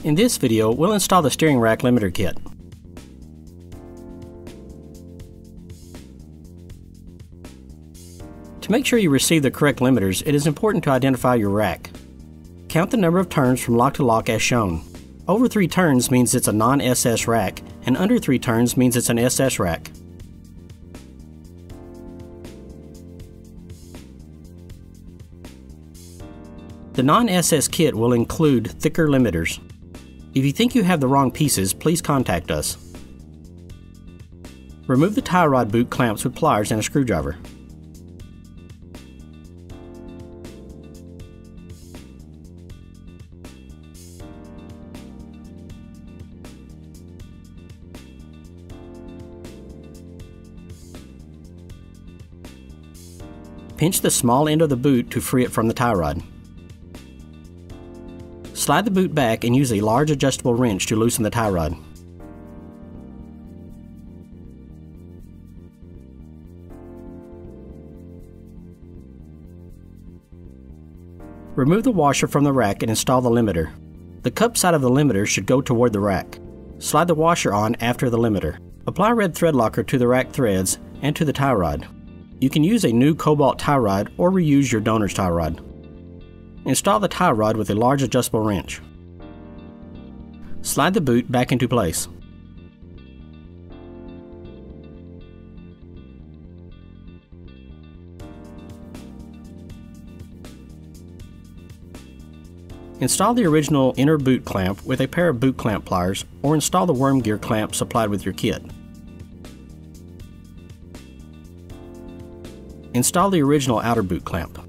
In this video, we'll install the steering rack limiter kit. To make sure you receive the correct limiters, it is important to identify your rack. Count the number of turns from lock to lock as shown. Over 3 turns means it's a non-SS rack, and under 3 turns means it's an SS rack. The non-SS kit will include thicker limiters. If you think you have the wrong pieces, please contact us. Remove the tie rod boot clamps with pliers and a screwdriver. Pinch the small end of the boot to free it from the tie rod. Slide the boot back and use a large adjustable wrench to loosen the tie rod. Remove the washer from the rack and install the limiter. The cup side of the limiter should go toward the rack. Slide the washer on after the limiter. Apply red thread locker to the rack threads and to the tie rod. You can use a new Cobalt tie rod or reuse your donor's tie rod. Install the tie rod with a large adjustable wrench. Slide the boot back into place. Install the original inner boot clamp with a pair of boot clamp pliers, or install the worm gear clamp supplied with your kit. Install the original outer boot clamp.